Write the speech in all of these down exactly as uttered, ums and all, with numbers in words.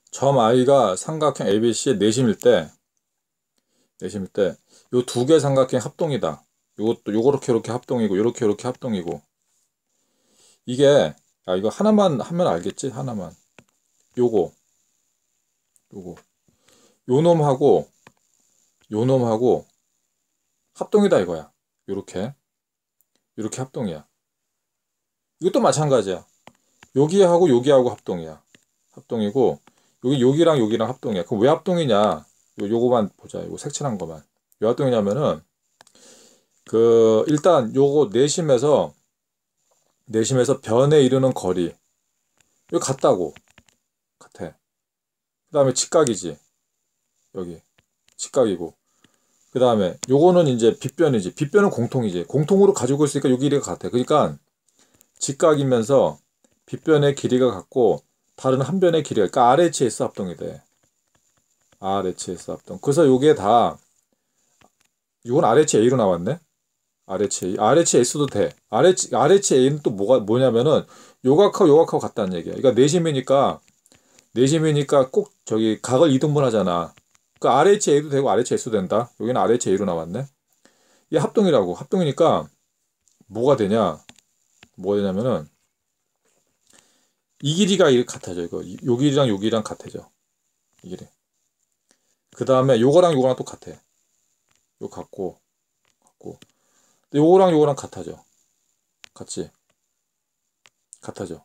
점 I가 삼각형 에이비씨의 내심일 때, 내심일 때, 요 두 개 삼각형 합동이다. 요것도 요렇게 요렇게 합동이고, 요렇게 요렇게 합동이고. 이게, 아, 이거 하나만 하면 알겠지? 하나만. 요거, 요거. 요 놈하고, 요 놈하고 합동이다 이거야. 요렇게. 요렇게 합동이야. 이것도 마찬가지야. 여기하고 여기하고 합동이야. 합동이고, 여기 여기랑 여기랑 합동이야. 그럼 왜 합동이냐? 요, 요거만 보자. 요거 색칠한 거만. 왜 합동이냐면은, 그, 일단 요거 내심에서, 내심에서 변에 이르는 거리. 이거 같다고. 같아. 그 다음에 직각이지. 여기. 직각이고. 그 다음에 요거는 이제 빗변이지. 빗변은 공통이지. 공통으로 가지고 있으니까 요 길이가 같아. 그러니까 직각이면서 빗변의 길이가 같고 다른 한 변의 길이가, 그러니까 알에이치에스 합동이 돼. 알에이치에스 합동. 그래서 요게 다, 이건 알에이치에이로 나왔네. 알에이치에이. 알에이치에스도 돼. RH, 알에이치에이는 또 뭐가, 뭐냐면은 요각하고 요각하고 같다는 얘기야. 그러니까 내심이니까, 내심이니까 꼭 저기 각을 이등분하잖아. 그 알에이치에이도 되고 알에이치에스도 된다. 여기는 알에이치에이로 나왔네. 이게 합동이라고. 합동이니까 뭐가 되냐? 뭐가 되냐면은 이 길이가 이렇게 같아져. 이거 요 길이랑 요 길이랑 같아져. 이 길이. 그 다음에 요거랑 요거랑 똑같아. 요 같고 같고. 근데 요거랑 요거랑 같아져. 같지? 같아져.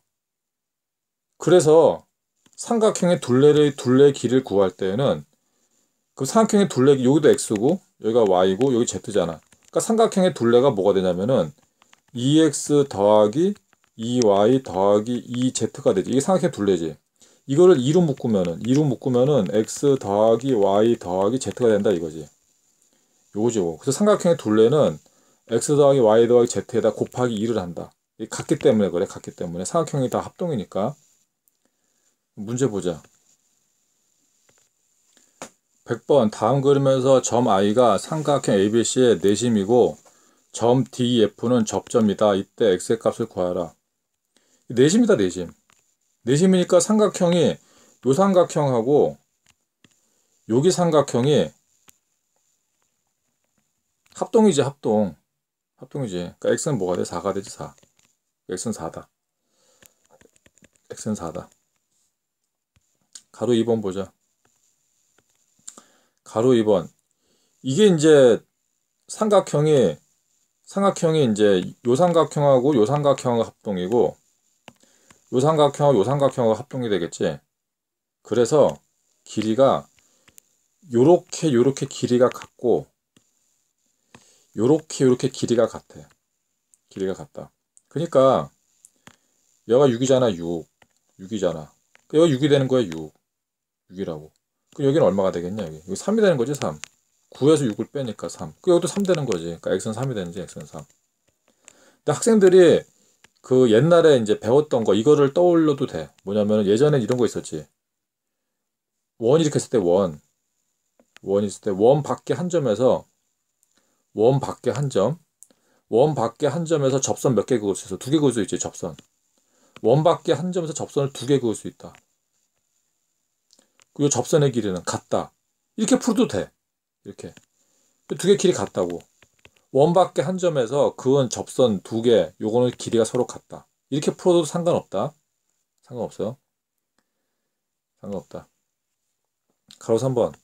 그래서 삼각형의 둘레의 둘레 길이를 구할 때에는 그 삼각형의 둘레, 여기도 x고 여기가 y고 여기 z잖아. 그러니까 삼각형의 둘레가 뭐가 되냐면은 이 엑스 더하기 이 와이 더하기 이 제트가 되지. 이게 삼각형의 둘레지. 이거를 이로 묶으면은 이로 묶으면은 x 더하기 y 더하기 z가 된다 이거지. 요거죠. 그래서 삼각형의 둘레는 x 더하기 y 더하기 z에다 곱하기 이를 한다. 이게 같기 때문에 그래. 같기 때문에 삼각형이 다 합동이니까. 문제 보자. 백 번 다음 그림에서 점 I가 삼각형 에이비씨의 내심이고 점 디이에프는 접점이다. 이때 x의 값을 구하라. 내심이다 내심. 내심이니까 삼각형이 요 삼각형하고 여기 삼각형이 합동이지 합동. 합동이지. 그러니까 x는 뭐가 돼? 사가 되지 사. x는 사다. x는 사다. 가로 이 번 보자. 가로 이 번. 이게 이제 삼각형이 삼각형이 이제 요 삼각형하고 요 삼각형하고 합동이고 요 삼각형하고 요 삼각형하고 합동이 되겠지. 그래서 길이가 요렇게 요렇게 길이가 같고 요렇게 요렇게 길이가 같아. 길이가 같다. 그러니까 얘가 육이잖아. 육. 육이잖아. 여기 육이 되는 거야. 육. 육이라고. 그럼 여기는 얼마가 되겠냐? 여기. 여기 삼이 되는 거지. 삼. 구에서 육을 빼니까 삼. 그 여기도 삼 되는 거지. 그러니까 x는 삼이 되는지 x는 삼. 근데 학생들이 그 옛날에 이제 배웠던 거 이거를 떠올려도 돼. 뭐냐면 예전에 이런 거 있었지. 원 이렇게 했을 때 원. 원 있을 때 원 밖에 한 점에서 원 밖에 한 점. 원 밖에 한 점에서 접선 몇 개 그을 수 있어? 두 개 그을 수 있지. 접선. 원 밖에 한 점에서 접선을 두 개 그을 수 있다. 그리고 접선의 길이는 같다. 이렇게 풀어도 돼. 이렇게. 두 개 길이 같다고. 원 밖에 한 점에서 그은 접선 두 개, 요거는 길이가 서로 같다. 이렇게 풀어도 상관없다. 상관없어요. 상관없다. 가로 삼 번.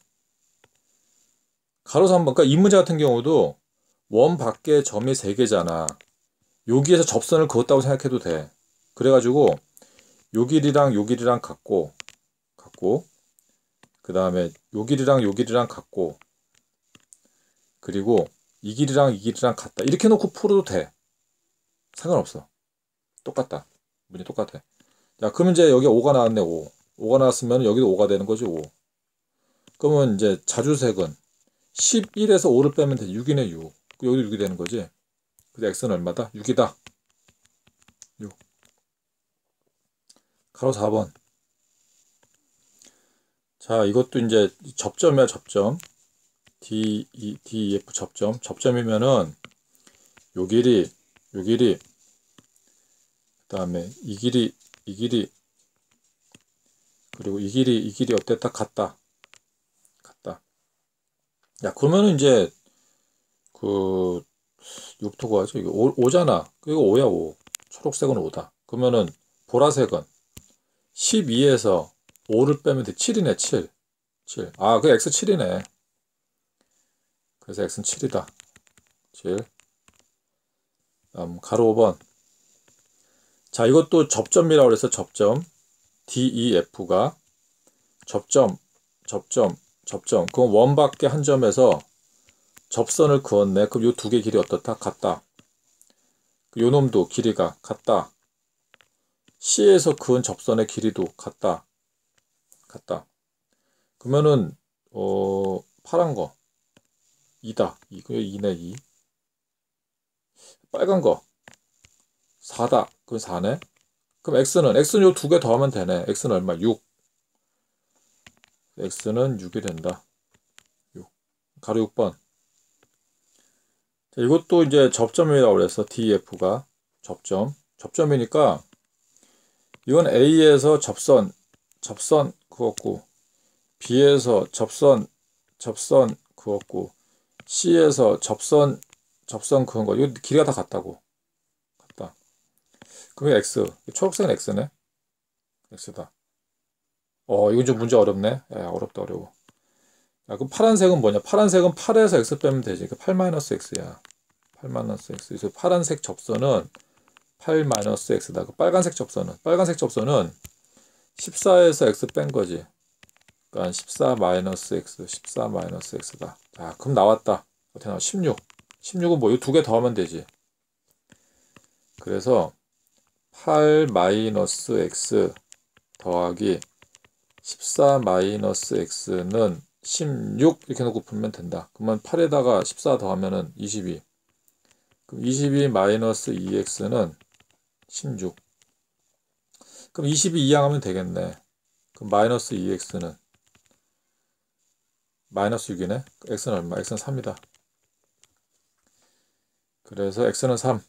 가로 삼 번. 그러니까 이 문제 같은 경우도 원 밖에 점이 세 개잖아. 여기에서 접선을 그었다고 생각해도 돼. 그래가지고 요 길이랑 요 길이랑 같고 같고 그 다음에 요 길이랑 요 길이랑 같고 그리고 이 길이랑 이 길이랑 같다. 이렇게 놓고 풀어도 돼. 상관없어. 똑같다. 문제 똑같아. 자, 그러면 이제 여기 오가 나왔네. 오. 오가 나왔으면 여기도 오가 되는 거지. 오. 그러면 이제 자주색은 십일에서 오를 빼면 돼. 육이네. 육. 여기도 육이 되는 거지. 그래서 x는 얼마다? 육이다. 육. 가로 사 번. 자, 이것도 이제 접점이야. 접점. D, E, D, E, F 접점. 접점이면은 요 길이, 요 길이, 그 다음에 이 길이, 이 길이, 그리고 이 길이 이 길이 어땠다? 같다. 같다. 야, 그러면은 이제 그 육부터 구하죠. 이거 오, 오잖아. 이거 오야 오. 초록색은 오다. 그러면은 보라색은 십이에서 오를 빼면 돼. 칠이네. 칠. 칠. 아, 그 x 칠이네. 그래서 x는 칠이다. 칠. 다음 가로 오 번. 자, 이것도 접점이라고 그래서 접점. 디이에프가 접점, 접점, 접점. 그럼 원밖에 한 점에서 접선을 그었네. 그럼 요 두 개 길이 어떻다? 같다. 요 놈도 길이가 같다. C에서 그은 접선의 길이도 같다. 같다. 그러면은 어 파란 거 이다. 이거 이네 이. 빨간 거 사다. 그럼 사네. 그럼 x는 x는 요 두 개 더하면 되네. x는 얼마? 육. x는 육이 된다. 육. 가로 육 번. 자, 이것도 이제 접점이라고 그래서 디이에프가 접점. 접점이니까 이건 A에서 접선, 접선 그었고 B에서 접선, 접선 그었고 C에서 접선, 접선 그은 거. 이거 길이가 다 같다고. 같다. 그러면 X. 초록색은 X네. X다. 어, 이건 좀 문제 어렵네. 야, 어렵다, 어려워. 야, 그럼 파란색은 뭐냐? 파란색은 팔에서 X 빼면 되지. 그 팔 마이너스 X야. 팔 마이너스 X. 그래서 파란색 접선은 팔 마이너스 X다. 그 빨간색 접선은, 빨간색 접선은 십사에서 X 뺀 거지. 그러니까 십사 마이너스 X, 십사 마이너스 X다. 자, 그럼 나왔다. 어떻게 나와? 십육. 십육은 뭐, 이 두 개 더하면 되지. 그래서 팔 마이너스 X 더하기 십사 마이너스 X는 십육 이렇게 놓고 풀면 된다. 그러면 팔에다가 십사 더하면은 이십이. 그럼 이십이 마이너스 이 엑스는 십육. 그럼 이십이 이항하면 되겠네. 그럼 마이너스 이 엑스는 마이너스 육이네. x는 얼마? x는 삼이다. 그래서 x는 삼.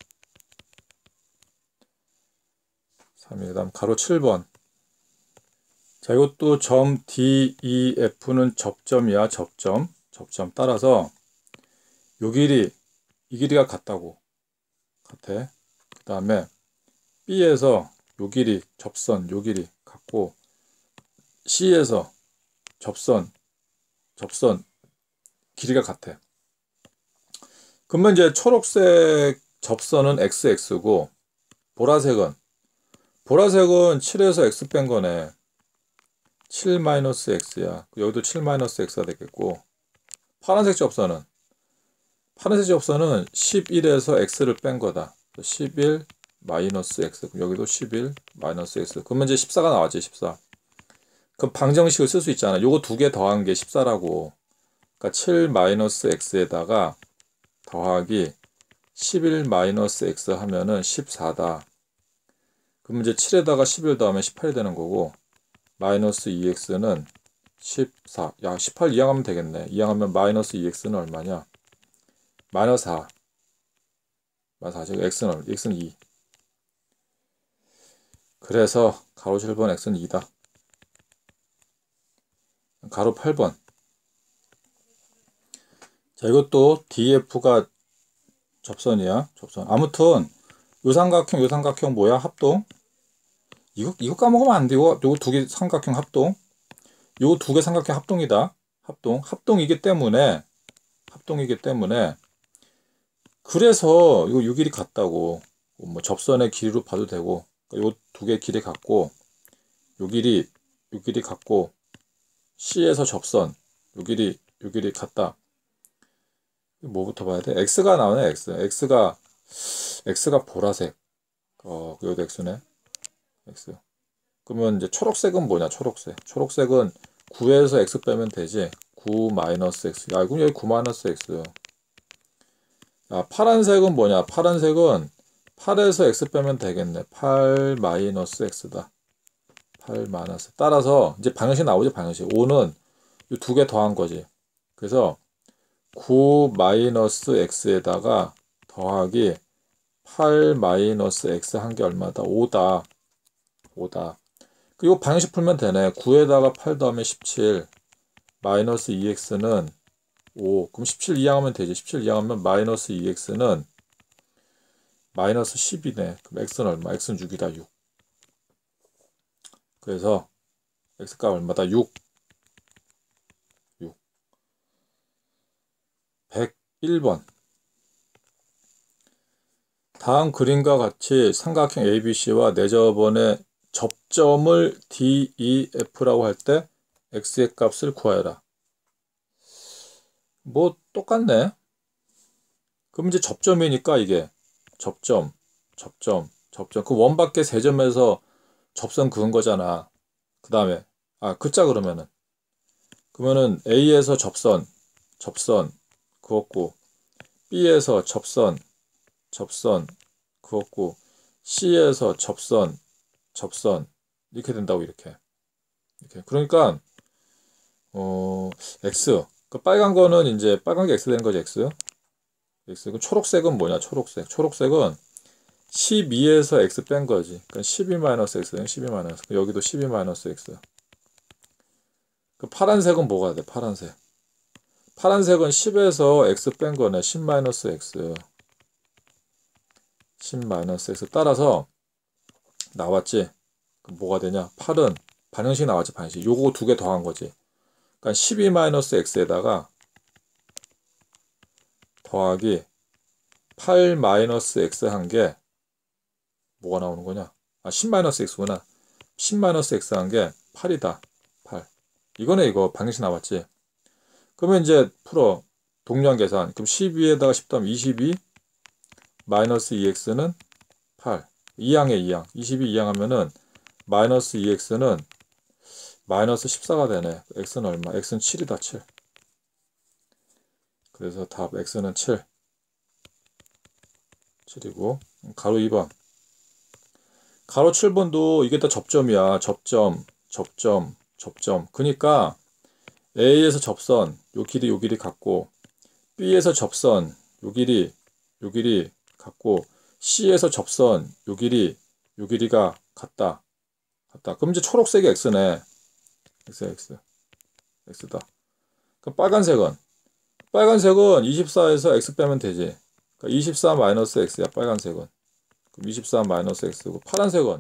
삼이. 그 다음 가로 칠 번. 자, 이것도 점 디이에프는 접점이야. 접점. 접점. 따라서 요 길이, 이 길이가 같다고. 같아. 그 다음에 B에서 요 길이, 접선, 요 길이 같고 C에서 접선, 접선 길이가 같아. 그러면 이제 초록색 접선은 엑스엑스고 보라색은 보라색은 칠에서 X 뺀 거네. 칠 마이너스 X야. 여기도 칠 마이너스 X가 되겠고 파란색 접선은 파란색 접선은 십일에서 X를 뺀 거다. 십일 마이너스 X. 여기도 십일 마이너스 X. 그러면 이제 십사가 나왔지. 십사. 그럼 방정식을 쓸 수 있잖아. 요거 두 개 더한 게 십사라고. 그러니까 칠 마이너스 X에다가 더하기 십일 마이너스 X 하면은 십사다. 그럼 이제 칠에다가 십일 더하면 십팔이 되는 거고 마이너스 이 엑스는 십사. 야, 십팔 이항하면 되겠네. 이항하면 마이너스 이 엑스는 얼마냐? 마이너스 사. 마이너스 사. 지금 x는 얼마? x는 이. 그래서 가로 칠 번 x는 이다. 가로 팔 번. 자, 이것도 디이에프가 접선이야. 접선. 아무튼 요 삼각형, 요 삼각형 뭐야? 합동. 이거 이거 까먹으면 안 돼요. 요 두 개 삼각형 합동. 요 두 개 삼각형 합동이다. 합동. 합동이기 때문에 합동이기 때문에 그래서 요, 요 길이 같다고. 뭐 접선의 길이로 봐도 되고. 요 두 개 길이 같고 요 길이 요 길이 같고 C에서 접선 요 길이 요 길이 같다. 뭐부터 봐야 돼? X가 나오네. X. X가 X가 보라색. 어, 여기도 X네. X. 그러면 이제 초록색은 뭐냐? 초록색. 초록색은 구에서 X 빼면 되지. 구 마이너스 X. 야, 이건 여기 구 마이너스 X. 야, 파란색은 뭐냐? 파란색은 팔에서 X 빼면 되겠네. 팔 마이너스 X다. 팔 마이너스. 따라서 이제 방정식 나오지, 방정식. 오는 이 두 개 더한 거지. 그래서 구 마이너스 X에다가 더하기 팔 마이너스 X 한 게 얼마다? 오다. 오다. 그리고 방정식 풀면 되네. 구에다가 팔 더하면 십칠 마이너스 이 엑스는 오. 그럼 십칠 이항하면 되지. 십칠 이항하면 마이너스 이 엑스는 마이너스 십이네. 그럼 x는 얼마? x는 육이다. 육. 그래서 x값 얼마다? 육. 육. 백일 번. 다음 그림과 같이 삼각형 에이비씨와 내저번의 접점을 디이에프라고 할 때 x의 값을 구하여라. 뭐 똑같네. 그럼 이제 접점이니까 이게 접점, 접점, 접점. 그 원밖에 세 점에서 접선 그은 거잖아. 그 다음에 아 그자 그러면은 그러면은 A에서 접선, 접선 그었고 B에서 접선, 접선 그었고 C에서 접선, 접선 이렇게 된다고 이렇게. 이렇게. 그러니까 어 X 그 빨간 거는 이제 빨간 게 X 되는 거지 X. X. 그 초록색은 뭐냐? 초록색. 초록색은 십이에서 X 뺀 거지. 그러니까 십이 마이너스 X. 십이 마이너스. 여기도 십이 마이너스 X. 그 파란색은 뭐가 돼? 파란색. 파란색은 십에서 X 뺀 거네. 십 마이너스 X. 십 마이너스 X. 따라서 나왔지? 그럼 뭐가 되냐? 팔은 반응식 나왔지, 반응식. 요거 두 개 더한 거지. 그러니까 십이 마이너스 X에다가 더하기 팔 마이너스 X 한 게 뭐가 나오는 거냐? 아, 십 마이너스 X구나. 십 마이너스 X 한 게 팔이다. 팔. 이거네, 이거. 방정식 나왔지? 그러면 이제 풀어. 동량 계산. 그럼 십이에다가 십 더하면 이십이 마이너스 이 엑스는 팔. 이항에 이항. 이십이 이항하면은 마이너스 이 엑스는 마이너스 십사가 되네. x는 얼마? x는 칠이다. 칠. 그래서 답 x는 칠. 칠이고 가로 이 번. 가로 칠 번도 이게 다 접점이야. 접점, 접점, 접점. 그러니까 A에서 접선, 요 길이 요 길이 같고 B에서 접선, 요 길이 요 길이 같고 C에서 접선, 요 길이 요 길이가 같다. 같다. 그럼 이제 초록색이 x네. x, x, x다. 그럼 빨간색은 빨간색은 이십사에서 x 빼면 되지. 그러니까 이십사 마이너스 x야. 빨간색은. 그럼 이십사 마이너스 x고 파란색은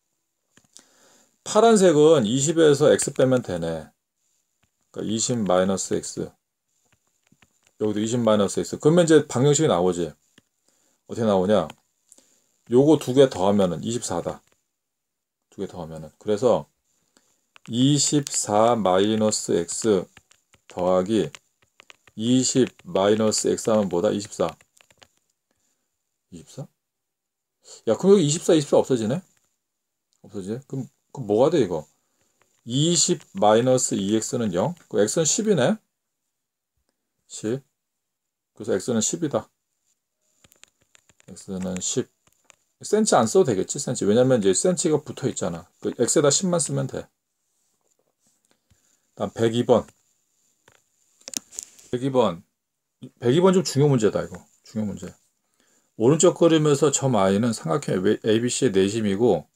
파란색은 이십에서 x 빼면 되네. 그러니까 이십 마이너스 x. 여기도 이십 마이너스 x. 그러면 이제 방정식이 나오지. 어떻게 나오냐? 요거 두 개 더하면은 이십사다. 두 개 더하면은. 그래서 이십사 마이너스 x 더하기 이십 마이너스 x 하면 뭐다? 이십사. 이십사? 야, 그럼 여기 이십사, 이십사 없어지네? 없어지네? 그럼, 그럼 뭐가 돼, 이거? 이십 마이너스 이 엑스는 영? 그 x는 십이네? 십. 그래서 x는 십이다. x는 십. 센치 안 써도 되겠지, 센치. 왜냐면 이제 센치가 붙어 있잖아. 그 x에다 십만 쓰면 돼. 다음 백이 번. 백이 번. 백이 번 좀 중요 문제다, 이거. 중요 문제. 오른쪽 그림에서 점 I는 삼각형 에이비씨의 내심이고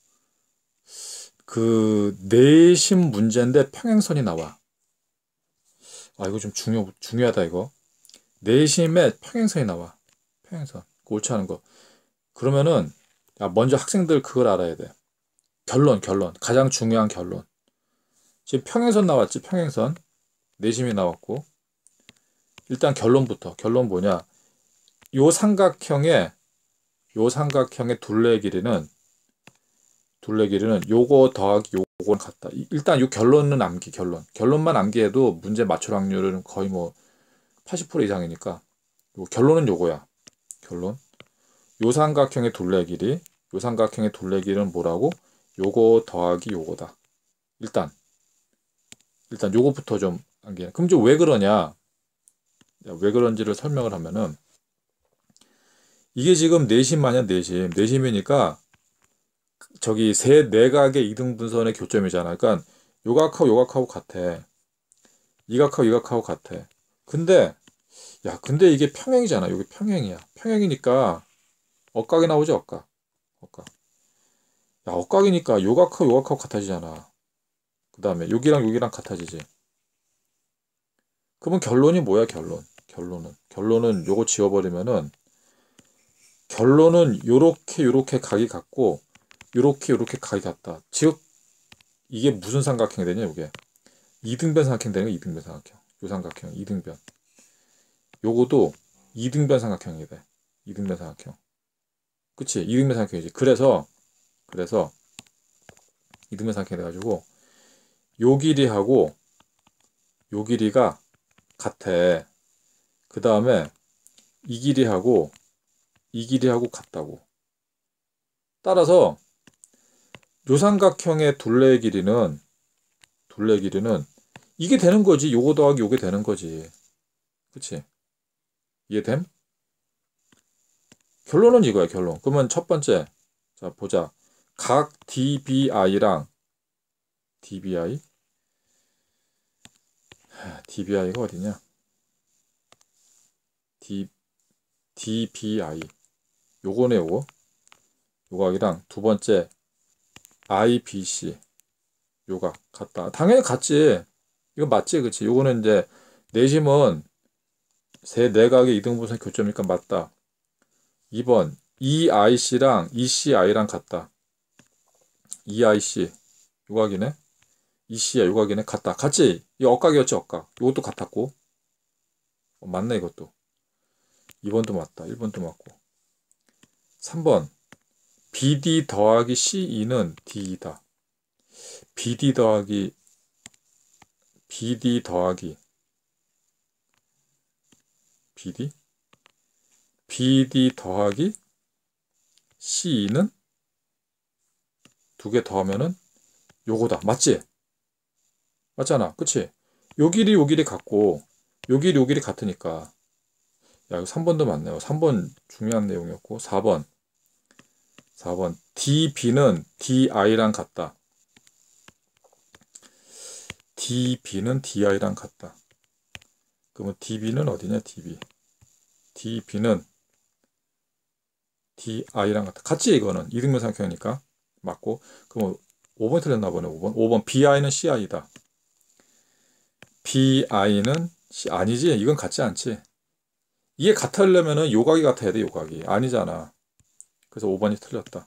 그 내심 문제인데 평행선이 나와. 아, 이거 좀 중요, 중요하다, 이거. 내심에 평행선이 나와. 평행선. 옳지 않은 거. 그러면은 야, 먼저 학생들 그걸 알아야 돼. 결론, 결론. 가장 중요한 결론. 지금 평행선 나왔지, 평행선. 내심이 나왔고. 일단 결론부터. 결론 뭐냐? 요 삼각형의 요 삼각형의 둘레 길이는 둘레 길이는 요거 더하기 요거는 같다. 일단 요 결론은 암기. 결론. 결론만 암기해도 문제 맞출 확률은 거의 뭐 팔십 퍼센트 이상이니까. 요 결론은 요거야. 결론. 요 삼각형의 둘레 길이 요 삼각형의 둘레 길이는 뭐라고? 요거 더하기 요거다. 일단 일단 요거부터 좀 암기해. 그럼 좀 왜 그러냐? 왜 그런지를 설명을 하면은 이게 지금 내심 아니야, 내심. 내심이니까 저기 세 내각의 이등분선의 교점이잖아. 그러니까 요각하고 요각하고 같아. 이각하고 이각하고 같아. 근데 야, 근데 이게 평행이잖아. 여기 평행이야. 평행이니까 억각이 나오지, 억각. 억각. 야, 억각이니까 요각하고 요각하고 같아지잖아. 그 다음에 여기랑 여기랑 같아지지. 그러면 결론이 뭐야, 결론? 결론은. 결론은 요거 지워버리면은, 결론은 요렇게 요렇게 각이 같고, 요렇게 요렇게 각이 같다. 즉, 이게 무슨 삼각형이 되냐, 이게. 이등변 삼각형 되는 거, 이등변 삼각형. 요 삼각형, 이등변. 요거도 이등변 삼각형이 돼. 이등변 삼각형. 그치? 이등변 삼각형이지. 그래서, 그래서, 이등변 삼각형이 돼가지고, 요 길이하고, 요 길이가 같아. 그 다음에, 이 길이하고, 이 길이하고 같다고. 따라서, 요 삼각형의 둘레의 길이는, 둘레의 길이는, 이게 되는 거지. 요거 더하기 요게 되는 거지. 그치? 이해됨? 결론은 이거야, 결론. 그러면 첫 번째, 자, 보자. 각 디비아이랑, 디비아이? 디비아이가 어디냐? D, 디비아이. 요거네, 요거. 요각이랑 두 번째, 아이비씨. 요각 같다. 당연히 같지. 이거 맞지, 그치? 요거는 이제, 내심은 세 내각의 이등분선 교점이니까 맞다. 이 번, 이아이씨랑 이씨아이랑 같다. 이아이씨. 요각이네. 이씨야, 요각이네. 같다. 같지? 이 억각이었지, 억각. 요것도 같았고. 어, 맞네, 이것도. 이 번도 맞다. 일 번도 맞고. 삼 번. 비디 더하기 씨이는 D이다. 비디 더하기, 비디 더하기, 비디? 비디 더하기 씨이는 두 개 더하면은 요거다. 맞지? 맞잖아. 그치? 요 길이 요 길이 같고, 요 길이 요 길이 같으니까. 야, 이거 삼 번도 맞네요. 삼 번 중요한 내용이었고, 사 번. 사 번. 디비는 디아이랑 같다. 디비는 디아이랑 같다. 그러면 디비는 어디냐, 디비. 디비는 디아이랑 같다. 같지, 이거는. 이등변 삼각형이니까. 맞고. 그럼 오 번 틀렸나 보네, 오 번. 오 번. 비아이는 씨아이다. 비아이는 C, 아니지. 이건 같지 않지. 이게 같으려면은 요각이 같아야 돼, 요각이. 아니잖아. 그래서 오 번이 틀렸다.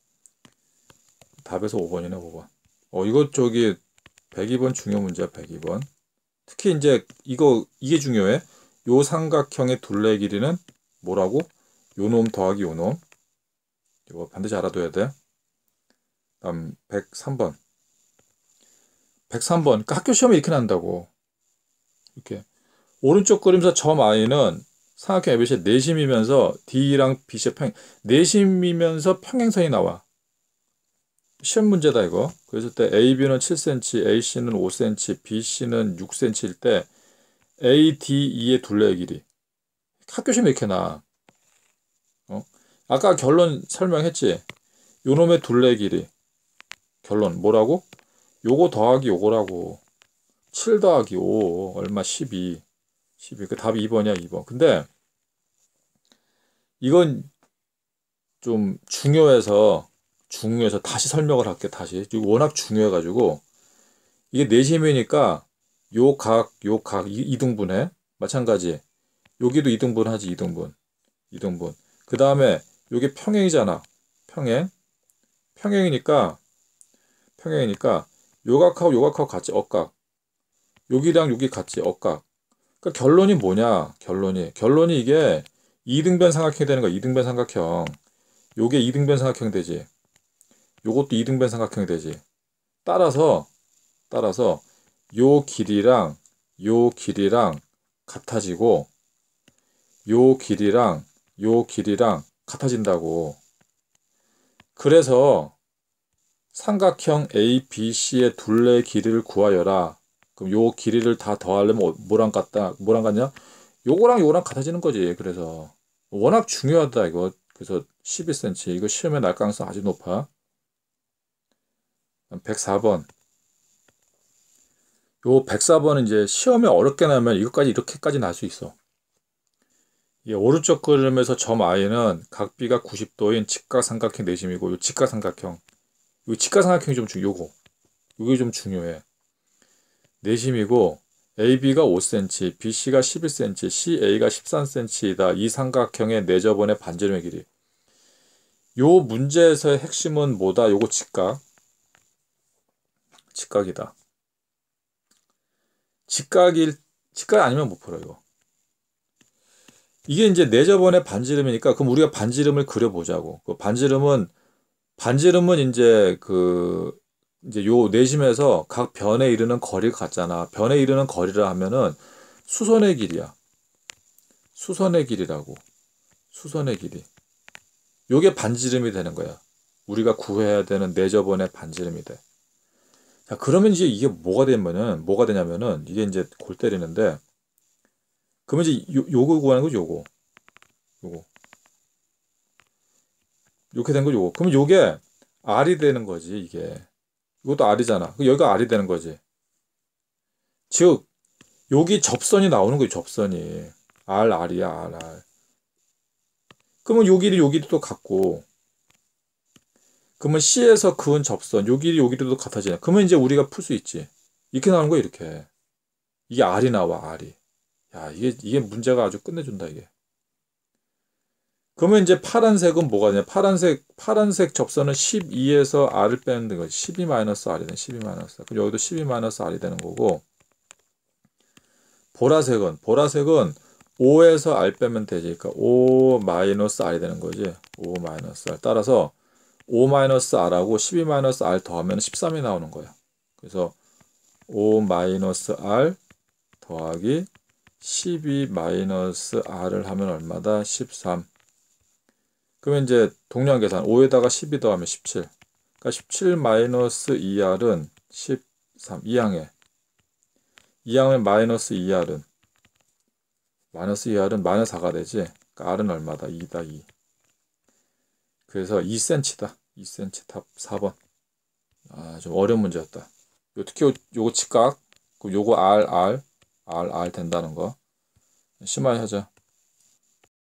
답에서 오 번이네, 오 번. 어, 이거 저기 백이 번 중요 문제야, 백이 번. 특히 이제 이거 이게 중요해. 요 삼각형의 둘레 길이는 뭐라고? 요놈 더하기 요놈. 이거 반드시 알아둬야 돼. 다음 백삼 번. 백삼 번. 그러니까 학교 시험에 이렇게 난다고. 이렇게. 오른쪽 그림에서 점 I는 삼각형 에이비씨의 내심이면서 D랑 B씨의 평행. 내심이면서 평행선이 나와. 시험 문제다 이거. 그랬을 때 에이비는 칠 센티미터, 에이씨는 오 센티미터, 비씨는 육 센티미터일 때 에이디이의 둘레의 길이. 학교 시험에 이렇게 나. 어? 아까 결론 설명했지. 요놈의 둘레 길이. 결론 뭐라고? 요거 더하기 요거라고. 칠 더하기 오 얼마? 십이. 십이. 그 답이 이 번이야, 이 번. 근데 이건 좀 중요해서 중요해서 다시 설명을 할게. 다시. 이거 워낙 중요해가지고 이게 내심이니까 요 각, 요 각 이등분해. 마찬가지. 여기도 이등분 하지, 이등분. 이등분. 그 다음에 요게 평행이잖아. 평행. 평행이니까 평행이니까 요각하고 요각하고 같이 억각. 여기랑 여기 같이 억각. 그러니까 결론이 뭐냐? 결론이. 결론이 이게 이등변 삼각형이 되는 거야. 이등변 삼각형. 요게 이등변 삼각형이 되지. 요것도 이등변 삼각형이 되지. 따라서 따라서 요 길이랑 요 길이랑 같아지고 요 길이랑 요 길이랑 같아진다고. 그래서 삼각형 에이비씨의 둘레 길이를 구하여라. 그럼 요 길이를 다 더하려면 뭐랑 같다? 뭐랑 같냐? 요거랑 요거랑 같아지는 거지. 그래서 워낙 중요하다 이거. 그래서 십이 센티미터. 이거 시험에 날 가능성 아주 높아. 백사 번. 요 백사 번은 이제 시험에 어렵게 나면 이것까지 이렇게까지 날 수 있어. 이 오른쪽 그림에서 점 I는 각비가 구십 도인 직각삼각형 내심이고 요 직각삼각형 이 직각삼각형이 좀 중, 요거. 요게 좀 중요해. 내심이고, 에이비가 오 센티미터, 비씨가 십일 센티미터, 씨에이가 십삼 센티미터이다. 이 삼각형의 내저번의 반지름의 길이. 요 문제에서의 핵심은 뭐다? 요거 직각. 직각이다. 직각일, 직각 아니면 못 풀어, 이거. 이게 이제 내저번의 반지름이니까, 그럼 우리가 반지름을 그려보자고. 그 반지름은, 반지름은 이제 그, 이제 요 내심에서 각 변에 이르는 거리가 같잖아. 변에 이르는 거리라 하면은 수선의 길이야. 수선의 길이라고. 수선의 길이. 요게 반지름이 되는 거야. 우리가 구해야 되는 내저번의 반지름이 돼. 자, 그러면 이제 이게 뭐가 되면은, 뭐가 되냐면은, 이게 이제 골 때리는데, 그러면 이제 요, 요거 구하는 거죠, 요거. 요거. 이렇게 된 거 요거. 그러면 요게 R이 되는 거지, 이게. 이것도 R이잖아. 여기가 R이 되는 거지. 즉, 여기 접선이 나오는 거지, 접선이. R, R이야, R, R. 그러면 요 길이 요 길이도 같고, 그러면 C에서 그은 접선, 요 길이 요 길이도 같아지네. 그러면 이제 우리가 풀 수 있지. 이렇게 나오는 거야, 이렇게. 이게 R이 나와, R이. 야, 이게, 이게 문제가 아주 끝내준다, 이게. 그러면 이제 파란색은 뭐가 되냐? 파란색, 파란색 접선은 십이에서 R을 빼는 거지. 십이 마이너스 R이 되는, 십이 마이너스. 그럼 여기도 십이 마이너스 R이 되는 거고, 보라색은, 보라색은 오에서 R 빼면 되지. 그러니까 오 마이너스 R이 되는 거지. 오 마이너스 R. 따라서 오 마이너스 R하고 십이 마이너스 R 더하면 십삼이 나오는 거야. 그래서 오 마이너스 R 더하기 십이 마이너스 R을 하면 얼마다? 십삼. 그러면 이제 동량 계산 오에다가 십이 더하면 십칠. 그러니까 십칠 마이너스 이 R은 십삼. 이항에. 이항에 마이너스 이 R은 마이너스 이 R은 마이너스 사가 되지. 그러니까 R은 얼마다? 이다, 이. 그래서 이 센티미터다. 이 센티미터 답 사 번. 아, 좀 어려운 문제였다. 요, 특히 요, 요거 직각, 요거 R, R, R, R 된다는 거. 심하게 하자.